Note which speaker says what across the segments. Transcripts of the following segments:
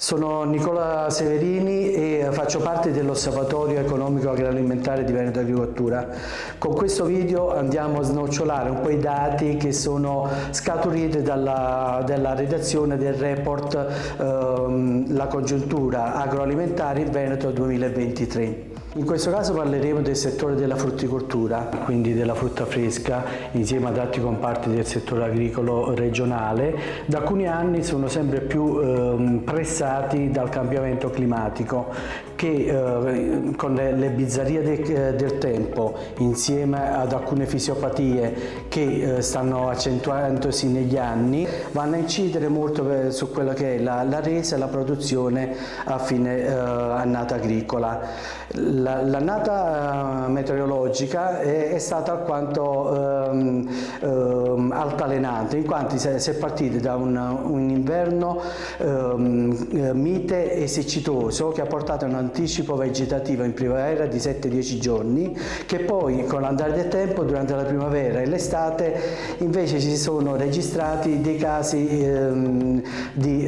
Speaker 1: Sono Nicola Severini e faccio parte dell'Osservatorio Economico Agroalimentare di Veneto Agricoltura. Con questo video andiamo a snocciolare un po' i dati che sono scaturiti dalla redazione del report La congiuntura agroalimentare in Veneto 2023. In questo caso parleremo del settore della frutticoltura, quindi della frutta fresca, insieme ad altri comparti del settore agricolo regionale. Da alcuni anni sono sempre più pressati dal cambiamento climatico che con le bizzarrie del tempo, insieme ad alcune fisiopatie che stanno accentuandosi negli anni, vanno a incidere molto su quella che è la resa e la produzione a fine annata agricola. L'annata meteorologica è stata alquanto altalenante, in quanto si è partiti da un inverno mite e siccitoso che ha portato a un anticipo vegetativo in primavera di 7-10 giorni, che poi con l'andare del tempo durante la primavera e l'estate invece si sono registrati dei casi di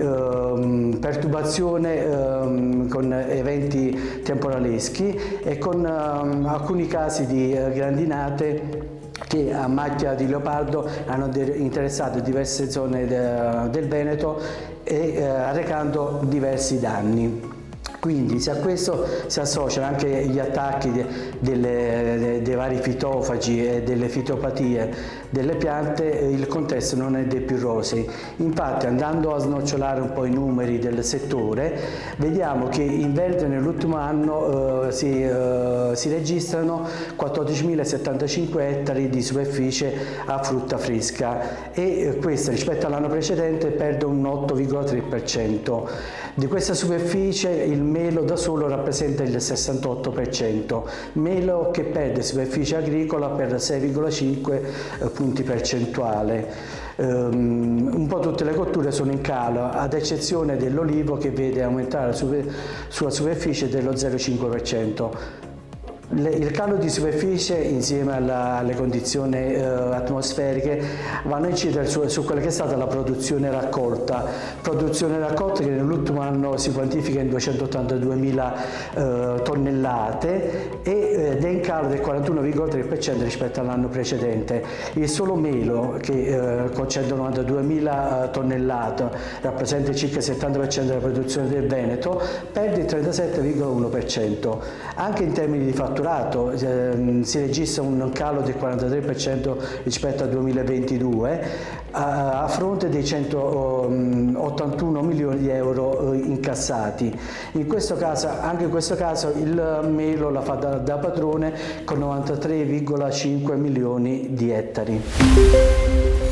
Speaker 1: perturbazione con eventi temporaleschi e con alcuni casi di grandinate che a macchia di leopardo hanno interessato diverse zone del Veneto e arrecando diversi danni. Quindi se a questo si associano anche gli attacchi dei vari fitofagi e delle fitopatie delle piante, il contesto non è dei più rosei. Infatti, andando a snocciolare un po' i numeri del settore, vediamo che in Veneto nell'ultimo anno si registrano 14.075 ettari di superficie a frutta fresca e questa rispetto all'anno precedente perde un 8,3%. Di questa superficie il melo da solo rappresenta il 68%, melo che perde superficie agricola per 6,5 punti percentuali. Un po' tutte le colture sono in calo, ad eccezione dell'olivo che vede aumentare la sua superficie dello 0,5%. Il calo di superficie insieme alle condizioni atmosferiche vanno a incidere su quella che è stata la produzione raccolta che nell'ultimo anno si quantifica in 282.000 tonnellate ed è in calo del 41,3% rispetto all'anno precedente. Il solo melo che con 192.000 tonnellate rappresenta circa il 70% della produzione del Veneto perde il 37,1%. Anche in termini di fatturato si registra un calo del 43% rispetto al 2022 a fronte dei 181 milioni di euro incassati. Anche in questo caso il melo la fa da padrone con 93,5 milioni di ettari.